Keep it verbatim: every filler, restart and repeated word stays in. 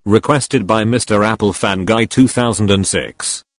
Requested by Mister Apple Fan Guy two thousand six.